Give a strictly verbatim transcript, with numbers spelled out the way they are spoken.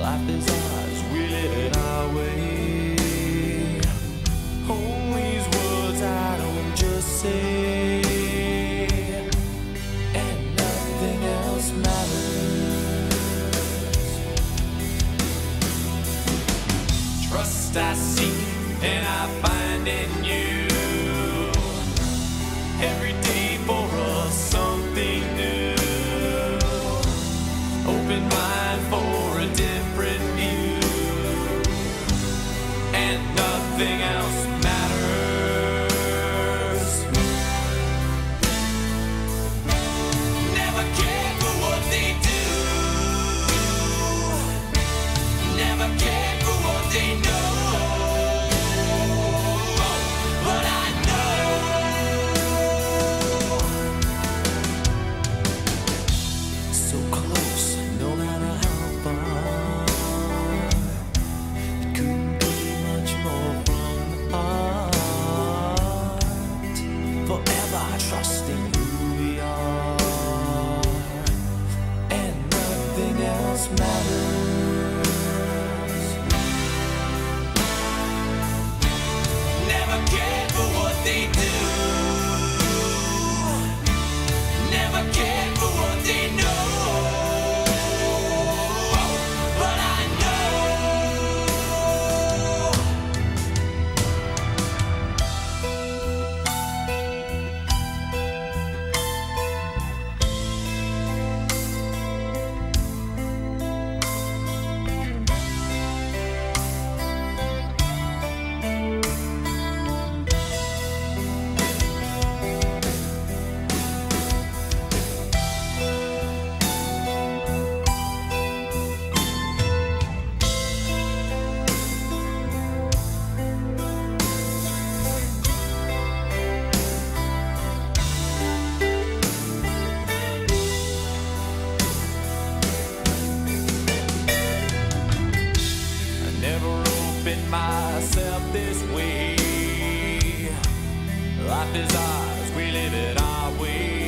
Life is ours, we live it our way. All these words I don't just say, and nothing else matters. Trust I seek and I find in you. Every day for us something new. Open mind for a different view, and nothing else matters. Never cared for what they do, never cared for what they know. But I know so close, no matter how far. It couldn't be much more from the heart. Forever trusting who we are, and nothing else matters. Never cared for what they do, never cared for what they know. But I know I never opened myself this way. Life is ours, we live it our way.